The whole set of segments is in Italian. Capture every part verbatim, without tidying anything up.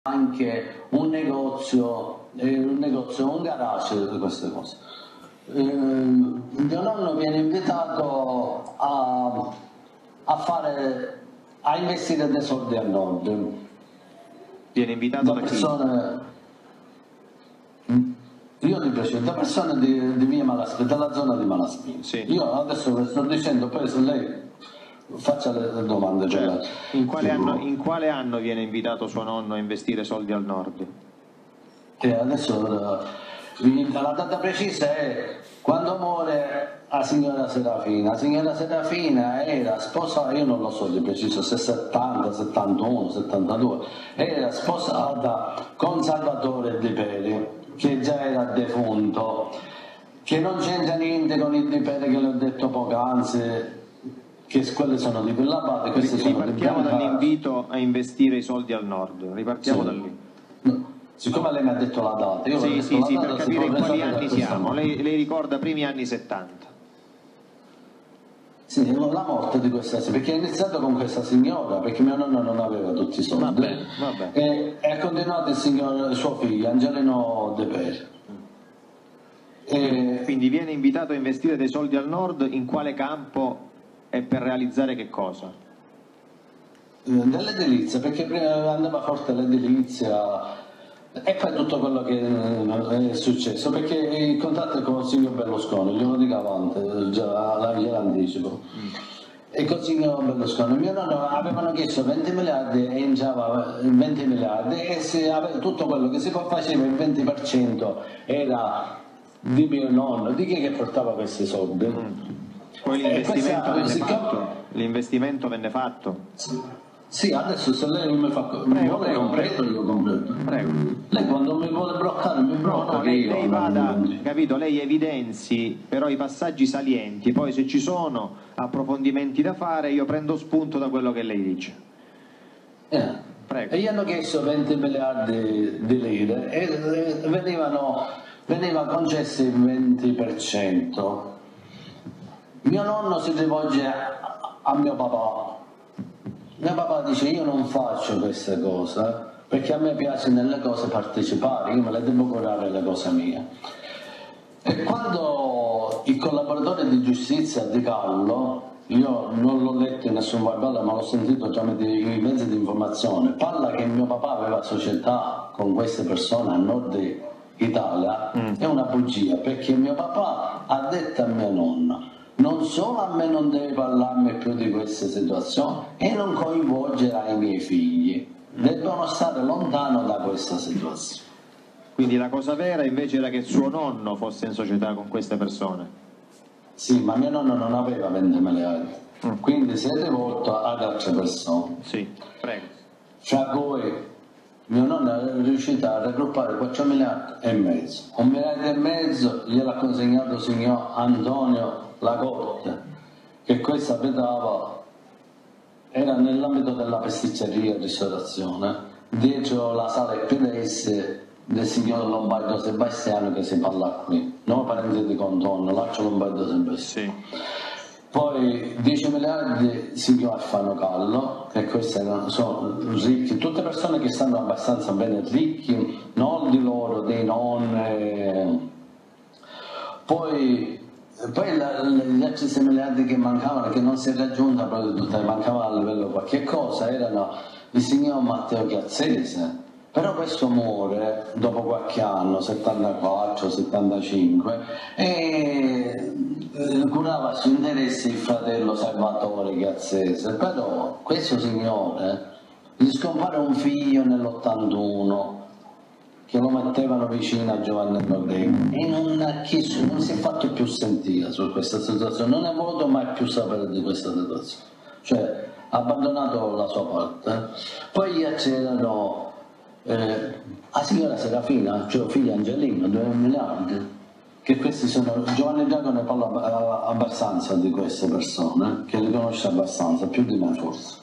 anche un negozio, eh, un negozio, un garage di queste cose. Eh, mio nonno viene invitato a, a fare, a investire dei soldi al nord. Viene invitato da, da persone, chi? Io ti piace, da persone di, di via Malaspina, dalla zona di Malaspina. Sì. Io adesso le sto dicendo, poi se lei faccia le domande. Certo. In, quale anno, in quale anno viene invitato suo nonno a investire soldi al nord? Che adesso la data precisa è quando muore la signora Serafina. La signora Serafina era sposata, io non lo so di preciso se settanta, settantuno, settantadue, era sposata con Salvatore Di Peri, che già era defunto, che non c'entra niente con il Di Peri che le ho detto poc'anzi, che quelle sono di Villabate, queste sono di Ripartiamo dall'invito a investire i soldi al nord, ripartiamo sì. da lì. No. Siccome lei mi ha detto la data, io sì, sì, la sì, data, per capire in quali anni siamo, lei, lei ricorda primi anni settanta. Sì, la morte di questa signora, perché è iniziato con questa signora, perché mio nonno non aveva tutti i soldi. Va bene, va bene. E, e ha continuato il signor, suo figlio, Angelino De Peri. E... Quindi viene invitato a investire dei soldi al nord, in quale campo e per realizzare che cosa? Nell'edilizia, perché prima andava forte l'edilizia. E poi tutto quello che è successo, perché il contatto con il signor Berlusconi, glielo dico avanti, già glielo anticipo. Mm. E con il signor Berlusconi, mio nonno avevano chiesto venti miliardi e ingiava venti miliardi e se aveva, tutto quello che si faceva, il venti per cento era di mio nonno, di chi che portava questi soldi. Mm. Poi l'investimento venne fatto? L'investimento venne fatto? Sì. Sì, adesso se lei non mi fa... Prego, vuole completo, io completo. Prego. Lei quando mi vuole bloccare mi blocca. No, no, lei, lei vada, capito, lei evidenzi però i passaggi salienti, poi se ci sono approfondimenti da fare io prendo spunto da quello che lei dice. Eh. Prego. E gli hanno chiesto venti miliardi di lire e venivano, veniva concesso il venti per cento. Mio nonno si rivolge a, a mio papà. Mio papà dice io non faccio queste cose perché a me piace nelle cose partecipare, io me le devo curare le cose mie. E quando il collaboratore di giustizia Di Callo, io non l'ho letto in nessun verbale ma l'ho sentito tramite i mezzi di informazione, parla che mio papà aveva società con queste persone a nord Italia, mm. è una bugia, perché mio papà ha detto a mia nonna non solo a me non devi parlarmi più di queste situazioni e non coinvolgere i miei figli, devono stare lontano da questa situazione. Quindi la cosa vera invece era che suo nonno fosse in società con queste persone? Sì, ma mio nonno non aveva venti miliardi, mm. quindi si è rivolto ad altre persone. Sì, prego. Fra cui mio nonno è riuscito a raggruppare quattro miliardi e mezzo. Un miliardo e mezzo gliel'ha consegnato il signor Antonio Lacorte, che questo abitava, era nell'ambito della pasticceria e ristorazione, dietro la sala P D S del signor Lombardo Sebastiano che si parla qui, non parente di contorno, l'altro Lombardo Sebastiano. Sì. Poi dieci miliardi il signor Alfano Callo, che questi sono ricchi, tutte persone che stanno abbastanza bene ricchi, non di loro, dei nonni. Poi Poi la, gli altri sei miliardi che mancavano, che non si è raggiunta proprio tutta, mancava a livello qualche cosa, erano il signor Matteo Chiazzese, però questo muore dopo qualche anno, settantaquattro settantacinque, e curava su interessi il fratello Salvatore Chiazzese, però questo signore gli scompare un figlio nell'ottantuno, che lo mettevano vicino a Giovanni Rodriguez e non, ha chiesto, non si è fatto più sentire su questa situazione, non ha voluto mai più sapere di questa situazione, cioè ha abbandonato la sua parte. Poi c'erano eh, la signora Serafina, cioè figlio Angelino, due miliardi, che questi sono, Giovanni Giacomo ne parla abbastanza di queste persone, che le conosce abbastanza, più di me forse.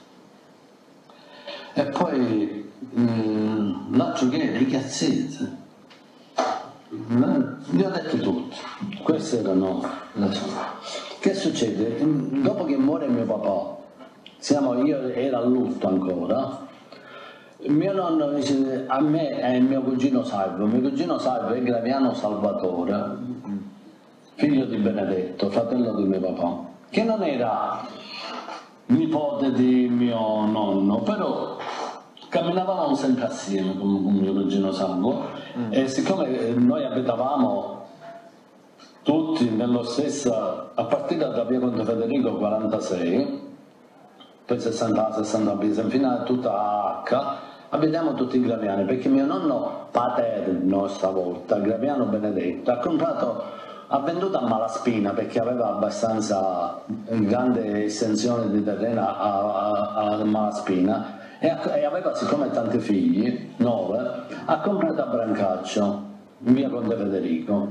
E poi Mm, l'altro che era i Chiazzese, vi ho detto tutto, queste erano le cose. Che succede? Dopo che muore mio papà, siamo, io ero a lutto ancora, Mio nonno dice a me e il mio cugino Salvo, mio cugino Salvo è Graviano Salvatore, figlio di Benedetto, fratello di mio papà, che non era nipote di mio nonno, però camminavamo sempre assieme con, con mio cugino Salvo mm. e siccome noi abitavamo tutti nello stesso, a partire da via Conte Federico quarantasei, poi sessanta, sessanta bis, fino a tutta H, abitiamo tutti i Graviani, perché mio nonno paterno stavolta, Graviano Benedetto, ha comprato, ha venduto a Malaspina perché aveva abbastanza grande estensione di terreno a, a, a Malaspina e, a, e aveva, siccome tanti figli, nove, ha comprato a Brancaccio, in via Conte Federico,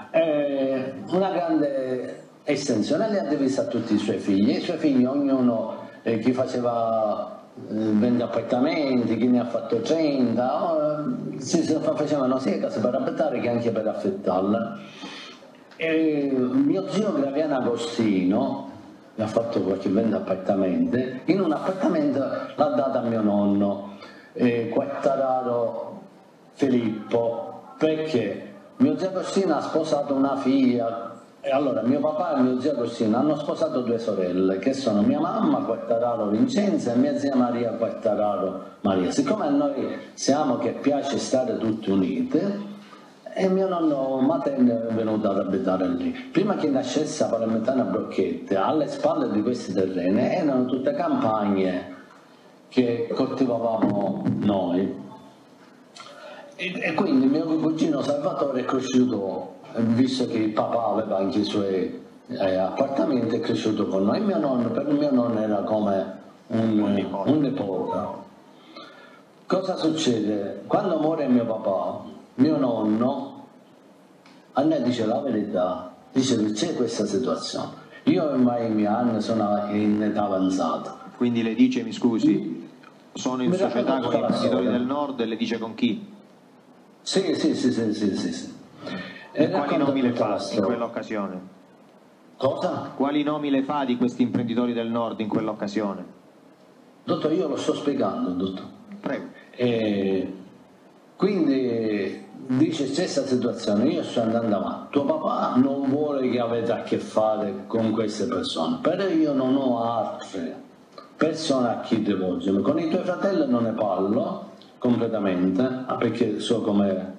e una grande estensione, le ha divisa a tutti i suoi figli, e i suoi figli ognuno, eh, chi faceva venti appartamenti, chi ne ha fatto trenta, si facevano sia case per abitare che anche per affittarle. E mio zio Graviano Agostino ha fatto qualche venti appartamenti, in un appartamento l'ha dato a mio nonno eh, Quattararo Filippo, perché mio zio Agostino ha sposato una figlia. E allora mio papà e mio zio Agostino hanno sposato due sorelle, che sono mia mamma Quattararo Vincenza e mia zia Maria Quattararo Maria. Siccome a noi siamo che piace stare tutti uniti, e mio nonno materno è venuto ad abitare lì. Prima che nascesse a Palermitana Brocchette, alle spalle di questi terreni erano tutte campagne che coltivavamo noi. E, e quindi mio cugino Salvatore è cresciuto, visto che il papà aveva anche i suoi eh, appartamenti, è cresciuto con noi. Mio nonno, per mio nonno era come un, un, nipote. un nipote. Cosa succede? Quando muore mio papà, mio nonno a me dice la verità, dice che c'è questa situazione. Io ormai i miei anni sono in età avanzata. Quindi le dice, mi scusi, sono in mi società con i imprenditori del nord, e le dice con chi? Sì, sì, sì, sì, sì, sì, sì. E, e quali nomi le fa in quell'occasione? Cosa? Quali nomi le fa di questi imprenditori del nord in quell'occasione? Dottor, io lo sto spiegando, dottor. Prego. E quindi dice c'è questa situazione, io sto andando avanti, tuo papà non vuole che avete a che fare con queste persone, però io non ho altre persone a chi rivolgermi, con i tuoi fratelli non ne parlo completamente, perché so com'è.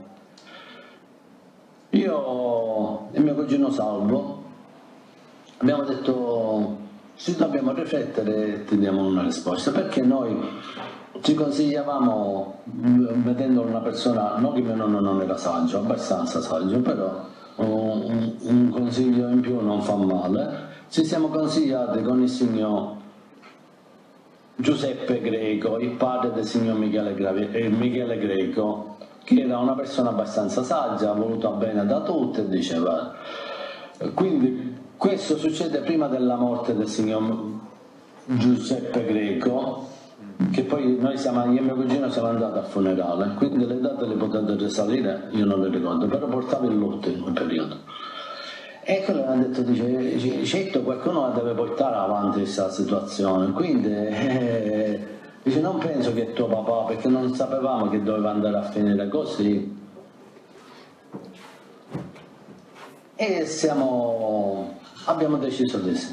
Io e mio cugino Salvo abbiamo detto ci dobbiamo riflettere e ti diamo una risposta, perché noi ci consigliavamo, vedendo una persona, non che mio nonno non era saggio, abbastanza saggio, però un, un consiglio in più non fa male, ci siamo consigliati con il signor Giuseppe Greco, il padre del signor Michele, Gravi, eh, Michele Greco, che era una persona abbastanza saggia, voluta bene da tutti, e diceva. Quindi questo succede prima della morte del signor Giuseppe Greco, che poi noi siamo, io e mio cugino siamo andati al funerale, quindi le date le potete risalire, io non le ricordo, però portavo il lutto in quel periodo. E quello mi ha detto, dice, certo qualcuno la deve portare avanti questa situazione, quindi eh, dice, non penso che tuo papà, perché non sapevamo che doveva andare a finire così. E siamo, abbiamo deciso di sì.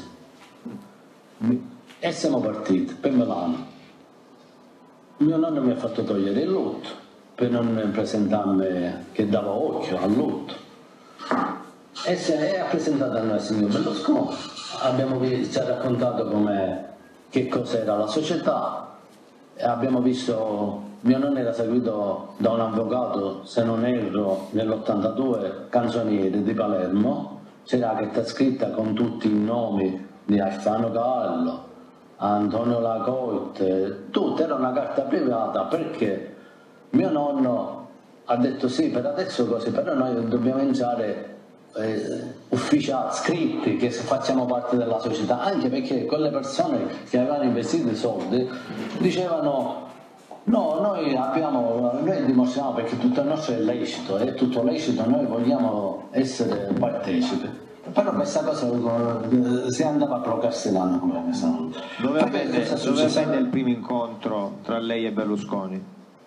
E siamo partiti per Milano. Mio nonno mi ha fatto togliere il lutto per non presentarmi che dava occhio al lutto. E si ha presentato a noi il signor Berlusconi, abbiamo, ci ha raccontato com'è, che cos'era la società, e abbiamo visto, mio nonno era seguito da un avvocato, se non erro, nell'ottantadue, Canzonieri di Palermo, c'era che sta scritta con tutti i nomi di Alfano Cavallo, Antonio Lacorte, tutta, era una carta privata, perché mio nonno ha detto sì, per adesso così, però noi dobbiamo iniziare eh, ufficiali, scritti, che facciamo parte della società, anche perché quelle persone che avevano investito i soldi dicevano no, noi abbiamo, noi dimostriamo, perché tutto il nostro è lecito, è tutto lecito, noi vogliamo essere partecipi. Però questa cosa eh, si andava a procrastinare come questa. Dove avvenne, dove avvenne il primo incontro tra lei e Berlusconi?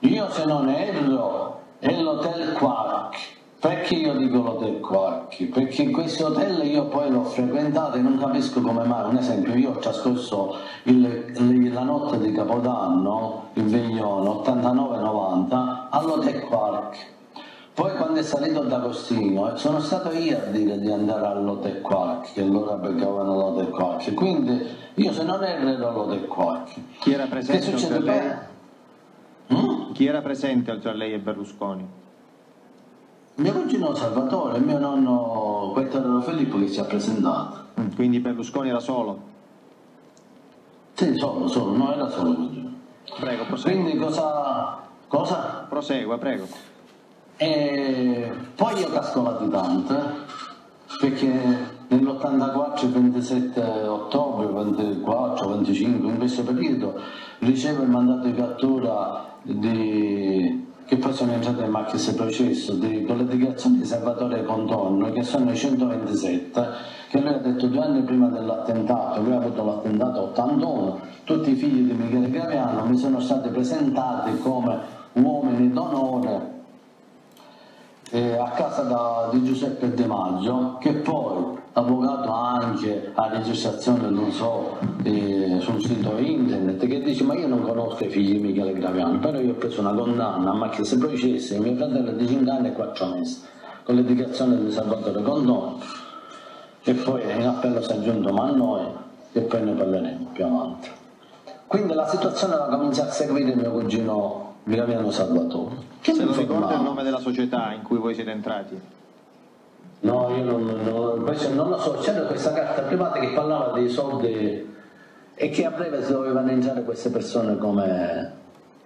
io se non erro è l'hotel Quark. Perché io dico l'hotel Quark? Perché questo hotel io poi l'ho frequentato e non capisco come mai. Un esempio, io ho trascorso il, la notte di Capodanno, il veglione ottantanove novanta, all'hotel Quark. Poi quando è salito D'Agostino sono stato io a dire di andare all'hotel Quark, che allora beccavano l'hotel Quark. Quindi io se non erro ero all'hotel Quark. Chi era presente Che succede oltre a lei? Mm? Chi era presente oltre a lei e Berlusconi? Mio cugino Salvatore e mio nonno Quettarello Filippo che si è presentato. Quindi Berlusconi era solo? Sì, solo, solo, no, era solo cugino. Prego, prosegua. Quindi cosa? Cosa? Prosegua, prego. E poi io casco latitante, perché nell'ottantaquattro, il ventisette ottobre, ventiquattro, venticinque, in questo periodo, ricevo il mandato di cattura di... che poi sono entrate in macchina e processo di, con le dichiarazioni di Salvatore Contorno, che sono i centoventisette, che lui ha detto due anni prima dell'attentato, lui ha avuto l'attentato ottantuno, tutti i figli di Michele Graviano mi sono stati presentati come uomini d'onore eh, a casa da, di Giuseppe De Maggio, che poi avvocato anche a registrazione, non so, eh, sul sito internet, che dice ma io non conosco i figli di Michele Graviano, però io ho preso una condanna a macchina e processi, mio fratello è di cinque anni e quattro mesi, con le dichiarazioni di Salvatore Contorno, e poi in appello si è aggiunto ma a noi, e poi ne parleremo più avanti. Quindi la situazione la comincia a seguire mio cugino Graviano Salvatore. Che se lo ricorda il nome della società in cui voi siete entrati? No, io non, non, non lo so, c'era questa carta privata che parlava dei soldi e che a breve si dovevano entrare queste persone come,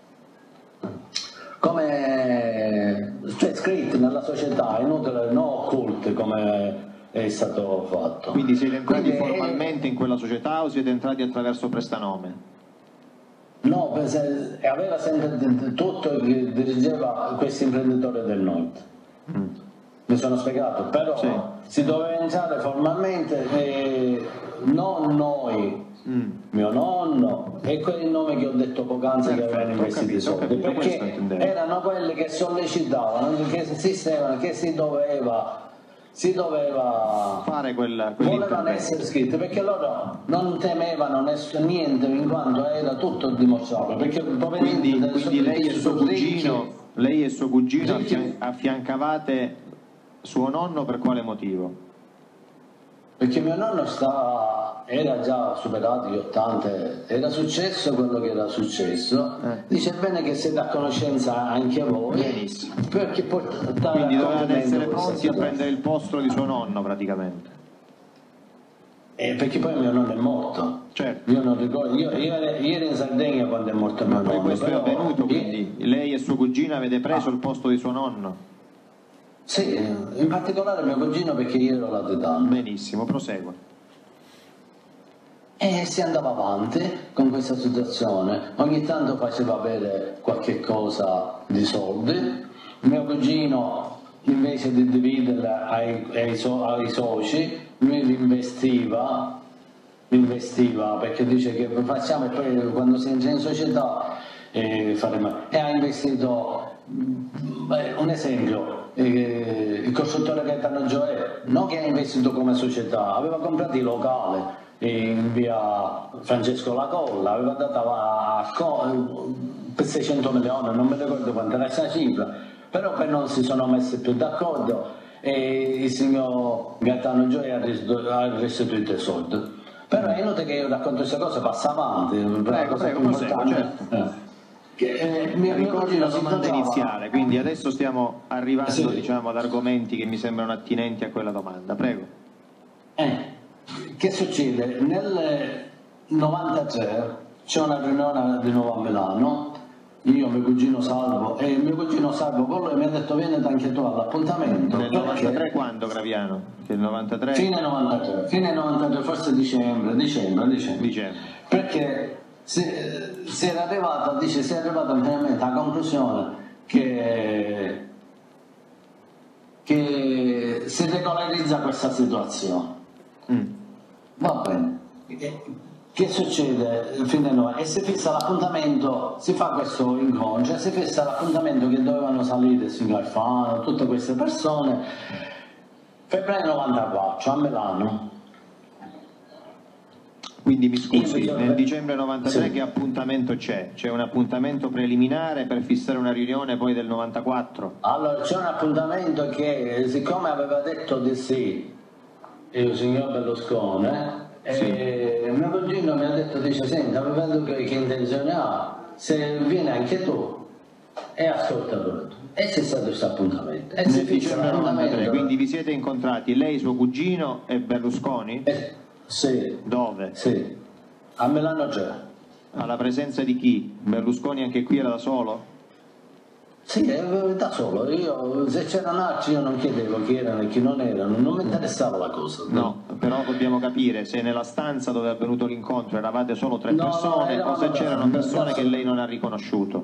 come cioè scritte nella società, inutile, no occulte come è stato fatto. Quindi siete entrati Quindi, formalmente in quella società o siete entrati attraverso prestanome? No, aveva sempre tutto che dirigeva questo imprenditore del nord. Mm. Mi sono spiegato, però sì, si doveva entrare formalmente e non noi, mm. mio nonno e quel nome che ho detto poc'anzi che avevano investito i soldi, perché erano quelli che sollecitavano, che esistevano, che si doveva si doveva fare quella, volevano essere scritte, perché loro non temevano niente in quanto era tutto dimostrato, perché quindi, quindi lei, e suo cugino, lei e suo cugino affiancavate suo nonno per quale motivo? Perché mio nonno sta, era già superato gli ottanta, era successo quello che era successo, eh. dice bene che siete a conoscenza anche voi. Benissimo. Perché quindi dovevate essere pronti a prendere il posto di suo nonno praticamente. Eh, perché poi mio nonno è morto. Certo. Io non ricordo, io, io, ero, io ero in Sardegna quando è morto mio nonno. Ma poi questo però, è avvenuto, quindi io... lei e suo cugino avete preso ah. il posto di suo nonno? Sì, in particolare mio cugino perché io ero latitano. Benissimo, prosegua. E si andava avanti con questa situazione, ogni tanto faceva avere qualche cosa di soldi, mio cugino invece di dividerla ai, ai, so, ai soci, lui li investiva, investiva perché dice che facciamo e poi quando si entra in società eh, faremo. E ha investito, beh, un esempio, eh, il costruttore Gaetano Gioè, non che ha investito come società, aveva comprato i locali in via Francesco Lacolla, aveva dato a, a, per seicento milioni, non mi ricordo quanto era questa cifra, però poi non si sono messi più d'accordo e il signor Gaetano Gioia ha restituito i soldi. Però è inutile che io racconto queste cose, passa avanti. Prego, prego, proseguo, certo. Eh. Che, eh, mio, ricordi la domanda iniziale, quindi adesso stiamo arrivando sì. diciamo, ad argomenti che mi sembrano attinenti a quella domanda. Prego. Eh. Che succede? Nel novantatré c'è una riunione di nuovo a Milano, io, mio cugino Salvo e mio cugino Salvo con lui mi ha detto vieni anche tu all'appuntamento. Nel novantatré quando Graviano? Nel novantatré? Fine novantatré, fine novantatré, forse dicembre, dicembre, dicembre. dicembre. Perché si, si era arrivato, dice, si è arrivato veramente alla conclusione che, che si regolarizza questa situazione. Mm. Va bene. che succede? Fine novembre, e si fissa l'appuntamento, si fa questo incontro e si fissa l'appuntamento che dovevano salire il signor Alfano, tutte queste persone, febbraio novantaquattro a Milano. Quindi mi scusi, nel dicembre novantatré sì. Che appuntamento c'è? C'è un appuntamento preliminare per fissare una riunione poi del novantaquattro? Allora c'è un appuntamento che, siccome aveva detto di sì il signor Berlusconi, sì. E mio cugino mi ha detto, dice, senta, vedo che, che intenzione ha, se vieni anche tu e ascolta tutto. E c'è stato questo appuntamento. E nel dicembre novantatré, quindi vi siete incontrati, lei, suo cugino e Berlusconi? Eh, sì. Dove? Sì, a Milano c'è. Alla presenza di chi? Berlusconi anche qui era da solo? Sì, da solo. Io, se c'erano altri io non chiedevo chi erano e chi non erano, non mi interessava la cosa. No, però dobbiamo capire se nella stanza dove è avvenuto l'incontro eravate solo tre no, persone no, o se c'erano persone che lei non ha riconosciuto.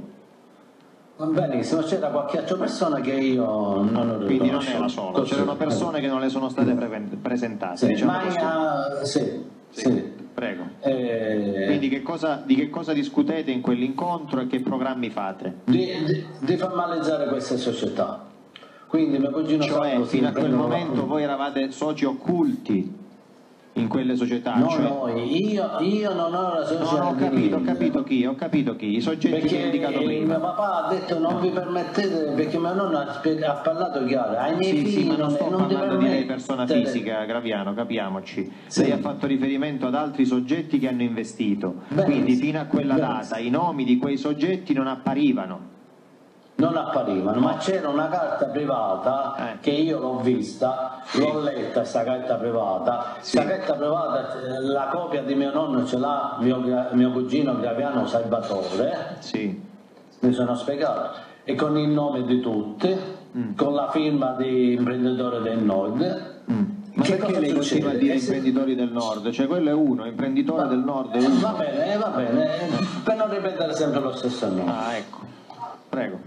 Benissimo, c'era qualche altra persona che io non ho riconosciuto. Quindi non era solo, c'erano persone che non le sono state pre presentate. Sì, diciamo ma, uh, sì, sì. sì. Prego. Eh, Quindi che cosa, di che cosa discutete in quell'incontro e che programmi fate? Di, di, di formalizzare queste società. Quindi mio cugino cioè fino a quel momento la... voi eravate soci occulti in quelle società? No, cioè... noi, io, io non ho la società. No, no, ho capito, ho capito chi, ho capito chi, i soggetti perché che hai indicato prima. Mio papà ha detto non vi permettete, perché mio nonno ha, ha parlato chiaro, ai miei sì, figli sì, ma non sto non parlando di lei persona fisica, Graviano, capiamoci. Sì. Lei ha fatto riferimento ad altri soggetti che hanno investito, Beh, quindi fino a quella data i nomi di quei soggetti non apparivano. Non apparivano, ma c'era una carta privata eh. che io l'ho vista, sì. l'ho letta questa carta privata, questa sì. carta privata, la copia di mio nonno ce l'ha mio, mio cugino Graviano Salvatore, sì. mi sono spiegato, e con il nome di tutti, mm. con la firma di imprenditore del Nord. Mm. Ma che perché lei continua a dire imprenditori del Nord? Cioè quello è uno, imprenditore va, del Nord è uno. Va bene, va bene, per non ripetere sempre lo stesso nome. Ah, ecco. Prego.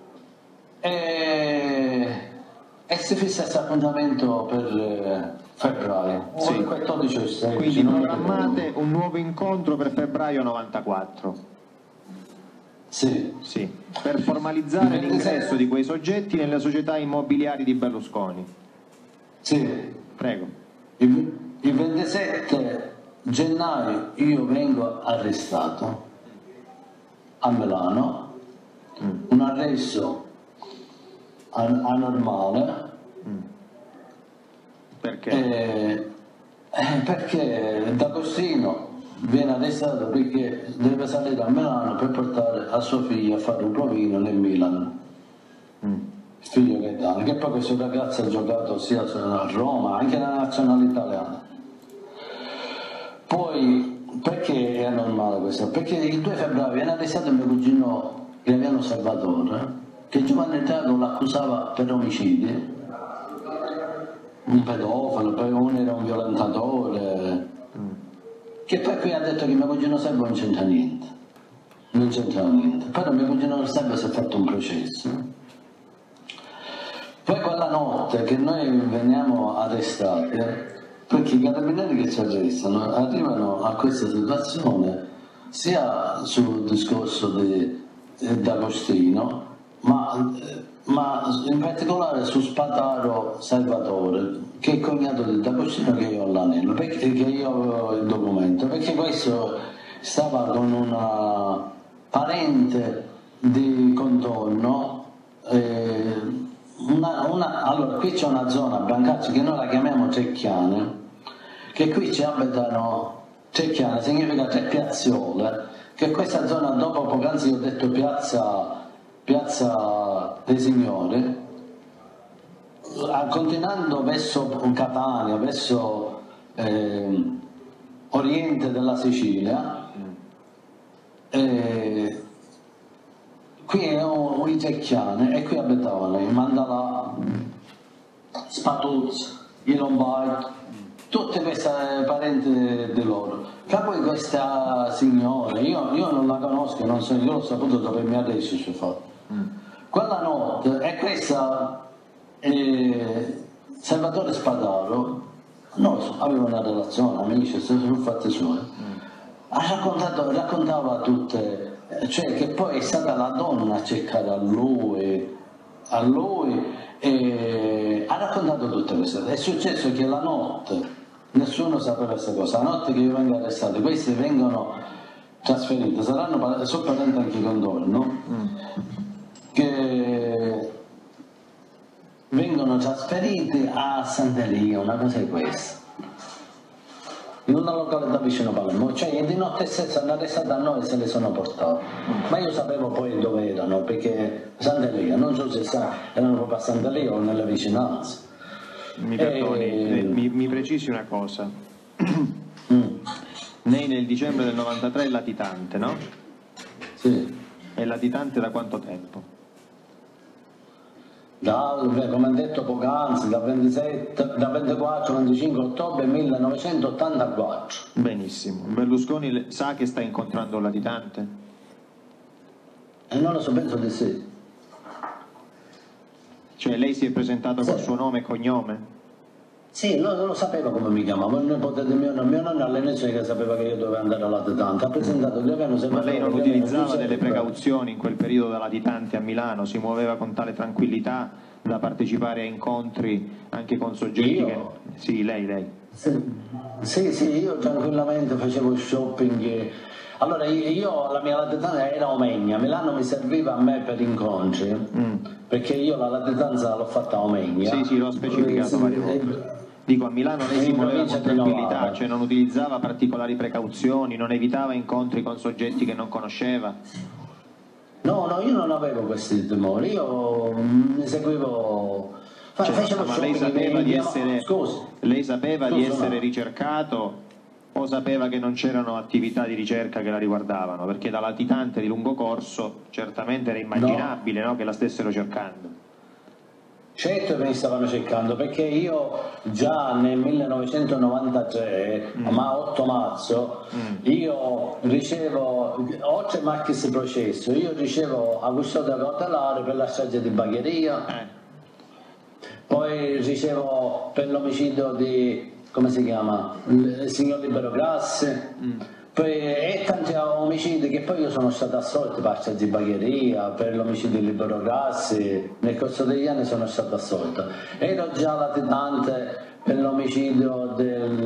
E, e si fissa questo appuntamento per eh, febbraio, sì. quattordici o sedici. Quindi programmate un nuovo incontro per febbraio novantaquattro. Sì. Sì. Per formalizzare l'ingresso di quei soggetti nelle società immobiliari di Berlusconi. Sì. Prego. Il, il ventisette gennaio io vengo arrestato a Milano. Un arresto an anormale. Mm. Perché? Eh, eh, perché D'Agostino viene arrestato perché deve salire a Milano per portare a suo figlio a fare un provino nel Milan. Mm. Il figlio che dà, che poi questo ragazzo ha giocato sia a Roma, anche nella nazionale italiana. Poi, perché è anormale questo? Perché il due febbraio viene arrestato mio cugino Graviano Salvatore, che Giovanni Tago l'accusava per omicidi, un pedofilo, poi uno era un violentatore, mm. che poi qui ha detto che mio cugino Serbo non c'entra niente, non c'entra niente, però mio cugino Serbo si è fatto un processo. Poi quella notte che noi veniamo arrestati, perché i carabinieri che ci arrestano arrivano a questa situazione sia sul discorso di D'Agostino, ma, ma in particolare su Spataro Salvatore, che è cognato di D'Agostino, che io ho l'anello, che io ho il documento, perché questo stava con una parente di contorno, eh, una, una, allora qui c'è una zona a Brancaccio che noi la chiamiamo Cecchiane, che qui ci abitano, Cecchiane significa tre piazzole, che questa zona, dopo poc'anzi ho detto piazza, piazza dei Signori, continuando verso Catania, verso eh, oriente della Sicilia, eh, qui è un, i Cecchiani e qui abitavano i Mandalà, Spatuzzi, i Lombardi, tutte queste parenti di loro. Tra poi questa signora, io, io non la conosco, non so, io l'ho saputo dopo il mio adesso ci ho fatto. Mm. Quella notte, e questa eh, Salvatore Spataro, non so, aveva una relazione, amici, sono fatti suoi. Mm. ha raccontato, raccontava tutte, cioè che poi è stata la donna a cercare a lui, a lui e ha raccontato tutte queste cose. È successo che la notte, nessuno sapeva questa cosa, la notte che io vengo arrestato, questi vengono trasferiti, saranno, sono parenti anche con noi, no? Mm. Che vengono trasferiti a Sant'Elia, una cosa è questa, in una località vicino a Palermo, cioè di notte stessa hanno arrestato a noi e se le sono portati, ma io sapevo poi dove erano, perché Sant'Elia, non so se sa, erano proprio a Sant'Elia o nelle vicinanze. Mi perdoni, e... mi, mi precisi una cosa. mm. Lei nel dicembre del novantatré è latitante, no? Sì. È latitante da quanto tempo? Da, come ha detto poc'anzi, da, da ventiquattro venticinque ottobre millenovecentottantaquattro. Benissimo. Berlusconi sa che sta incontrando un latitante? E non lo so, penso di sì. Cioè lei si è presentato sì. Col suo nome e cognome? Sì, lo, lo sapeva come mi chiamavo, il nipote di mio nonno, mio nonno all'inizio che sapeva che io dovevo andare alla latitante, ha presentato gli avevano. Ma lei non utilizzava delle precauzioni in quel periodo da latitante a Milano, si muoveva con tale tranquillità da partecipare a incontri anche con soggetti io? che... Sì, lei, lei. Sì, sì, sì, io tranquillamente facevo shopping. Allora io, la mia latitanza era Omegna, Milano mi serviva a me per incontri, mm. perché io la latitanza l'ho fatta a Omegna. Sì, sì, l'ho specificato varie volte. Dico, a Milano lei si muoveva con tranquillità, cioè non utilizzava particolari precauzioni, non evitava incontri con soggetti che non conosceva? No, no, io non avevo questi timori, io mi seguivo... Cioè, ma lei sapeva di essere, Scusi. Lei sapeva Scusi, di essere no. ricercato o sapeva che non c'erano attività di ricerca che la riguardavano? Perché da latitante di lungo corso certamente era immaginabile no. No, che la stessero cercando. Certo che mi stavano cercando, perché io già nel millenovecentonovantatré, mm. ma otto marzo, mm. io ricevo, oltre a Marchis processo, io ricevo a custodia cautelare per la strage di Bagheria, eh. poi ricevo per l'omicidio di, come si chiama, il signor Libero Grassi, mm. Poi, e tanti omicidi che poi io sono stato assolto per la di Bagheria, per l'omicidio di Libero Grassi, nel corso degli anni sono stato assolto. Ero già latitante per l'omicidio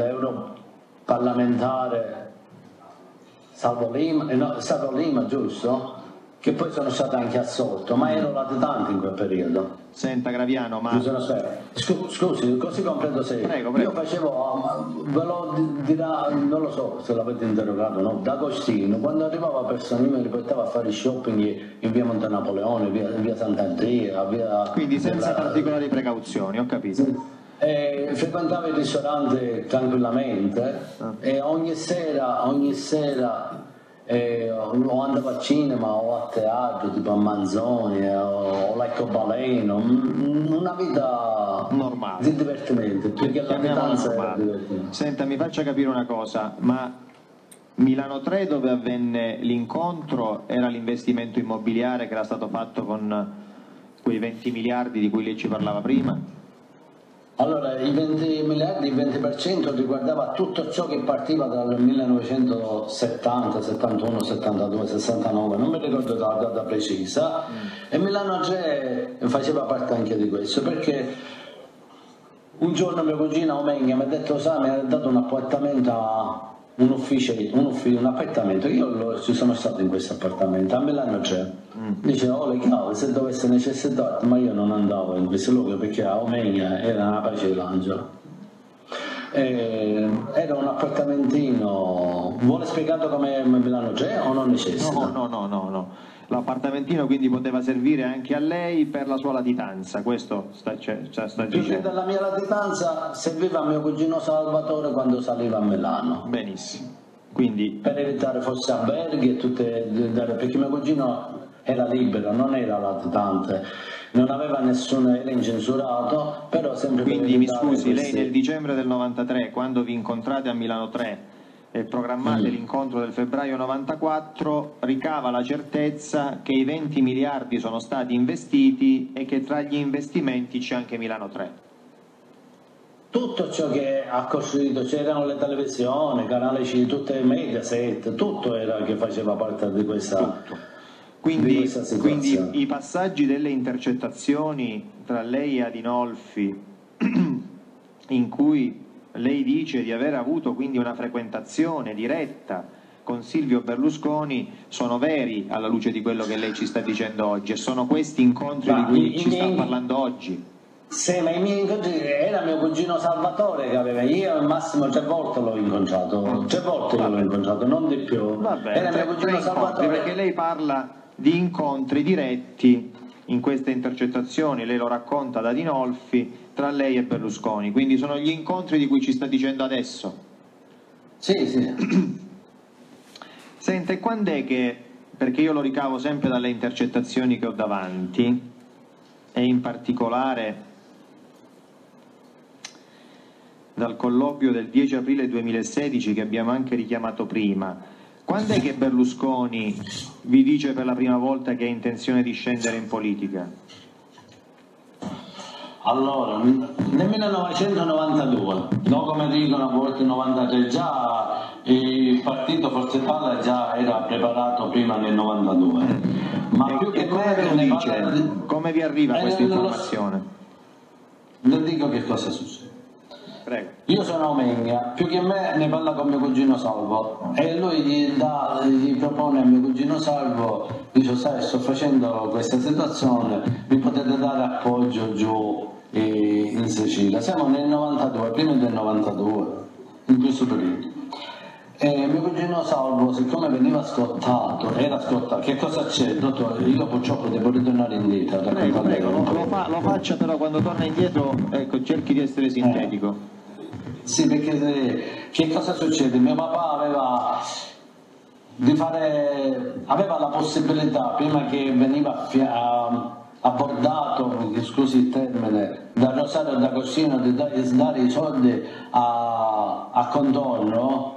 dell'europarlamentare Salvo Lima, eh no, Salvo Lima, giusto? Che poi sono stato anche assolto, ma ero latitante in quel periodo. Senta Graviano, ma... Scusi, scusi, così comprendo se... Prego, prego. Io facevo, ve lo dirà, non lo so se l'avete interrogato, no? D'Agostino, quando arrivava persone, io mi riportavo a fare shopping in via Monte Napoleone, via, via Sant'Andrea, via... Quindi senza della... particolari precauzioni, ho capito. E frequentavo il ristorante tranquillamente ah. e ogni sera, ogni sera... Eh, o andavo al cinema o a teatro tipo a Manzoni o, o l'Arcobaleno, una vita normale di divertimento, perché la danza era divertimento. Senta, mi faccia capire una cosa, ma Milano tre, dove avvenne l'incontro, era l'investimento immobiliare che era stato fatto con quei venti miliardi di cui lei ci parlava prima? Allora, i venti miliardi, il venti per cento riguardava tutto ciò che partiva dal millenovecentosettanta, settantuno, settantadue, sessantanove, non mi ricordo la data precisa, mm. e Milano tre faceva parte anche di questo, perché un giorno mio cugino Omegna mi ha detto, sai, mi ha dato un appartamento a un ufficio, un, ufficio, un appartamento, io lo, ci sono stato in questo appartamento, a Milano c'è, mm. dice, oh le chiavi, se dovesse necessitare, ma io non andavo in questo luogo perché a Omegna era una pace dell'angelo. Eh, era un appartamentino, vuole spiegato come Milano c'è o non necessita? No, no, no, no, no. L'appartamentino quindi poteva servire anche a lei per la sua latitanza, questo sta, cioè, sta dicendo? Perché della mia latitanza serviva a mio cugino Salvatore quando saliva a Milano. Benissimo. Quindi... per evitare forse alberghi e tutte, perché mio cugino era libero, non era latitante, non aveva nessuno, era incensurato, però sempre... Quindi mi scusi, questi... lei nel dicembre del novantatré, quando vi incontrate a Milano tre e programmate mm. l'incontro del febbraio novantaquattro, ricava la certezza che i venti miliardi sono stati investiti e che tra gli investimenti c'è anche Milano tre. tutto ciò che ha costruito, c'erano le televisioni, Canale C, tutte Mediaset, tutto era che faceva parte di questa, quindi, di questa situazione. Quindi i passaggi delle intercettazioni tra lei e Adinolfi, in cui lei dice di aver avuto quindi una frequentazione diretta con Silvio Berlusconi, sono veri alla luce di quello che lei ci sta dicendo oggi, e sono questi incontri Ma di cui i, ci i sta miei... parlando oggi? Sì, ma i miei incontri era mio cugino Salvatore che aveva, io al massimo tre volte l'ho incontrato, tre volte io l'ho incontrato, non di più. Vabbè, era mio cugino Salvatore. Perché lei parla di incontri diretti in queste intercettazioni, lei lo racconta da Adinolfi, tra lei e Berlusconi, quindi sono gli incontri di cui ci sta dicendo adesso? Sì, sì. Senta, e quando è che, perché io lo ricavo sempre dalle intercettazioni che ho davanti, e in particolare dal colloquio del dieci aprile duemilasedici che abbiamo anche richiamato prima, quando è che Berlusconi vi dice per la prima volta che ha intenzione di scendere in politica? Allora, nel millenovecentonovantadue, non come dicono a volte novantatré, già il partito Forza Italia già era preparato prima nel novantadue. Ma e, più che come, ve lo dice? Di... come vi arriva eh, questa informazione? Le dico che cosa succede. Prego. Io sono Omegna, più che me ne parla con mio cugino Salvo e lui gli, dà, gli propone a mio cugino Salvo, dice sai sto facendo questa situazione, mi potete dare appoggio giù in Sicilia. Siamo nel novantadue, prima del novantadue, in questo periodo. E mio cugino Salvo, siccome veniva scottato, era scottato, che cosa c'è? Dottore, io purtroppo devo ritornare indietro. Prego, prego, lo, lo, fa, lo faccia, però quando torna indietro, ecco, cerchi di essere sintetico. Eh. Sì, perché che cosa succede? Mio papà aveva di fare, aveva la possibilità, prima che veniva abbordato, scusi il termine, da Rosario e da Coscino, di dare, dare i soldi a, a contorno,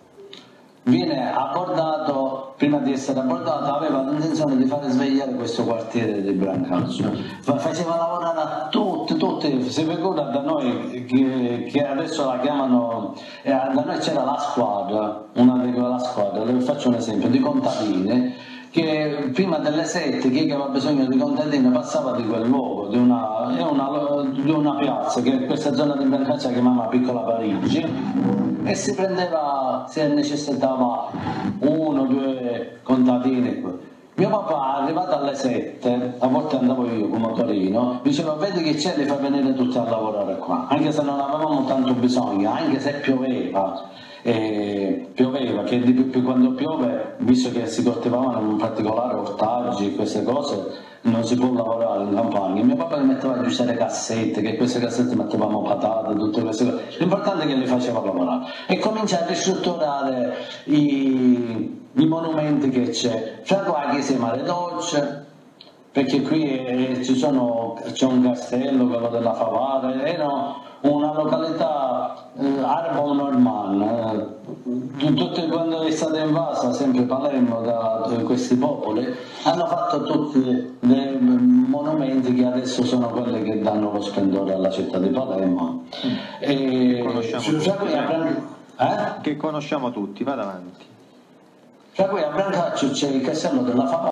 viene abbordato, prima di essere abbordato aveva l'intenzione di fare svegliare questo quartiere di Brancaccio, faceva lavorare a tutti, tutti, si figura da noi che, che adesso la chiamano, eh, da noi c'era la squadra, una di quella squadra, le faccio un esempio, di contadini, che prima delle sette chi aveva bisogno di contadini passava di quel luogo, di una, una, di una piazza, che in questa zona di Brancaccia chiamava Piccola Parigi, e si prendeva, se necessitava uno o due contadini. Mio papà, arrivato alle sette, a volte andavo io con motorino, diceva vedi che c'è, li fa venire tutti a lavorare qua, anche se non avevamo tanto bisogno, anche se pioveva. E pioveva, che di più quando piove, visto che si coltivavano in particolare ortaggi, queste cose, non si può lavorare in campagna. Mio papà mi metteva a aggiustare cassette, che queste cassette mettevamo patate, tutte queste cose. L'importante è che li faceva lavorare. E comincia a ristrutturare i, i monumenti che c'è. Fra qua che si Mare Dolce, perché qui è, ci sono, c'è un castello, quello della Favara, era una località eh, arabo-normanna, eh, tutte quando è stata invasa sempre Palermo da, da questi popoli, hanno fatto tutti dei monumenti che adesso sono quelli che danno lo splendore alla città di Palermo. Mm. E, conosciamo tutti, eh? Eh? Che conosciamo tutti, vada avanti. Tra cui a Brancaccio c'è il castello della Favara.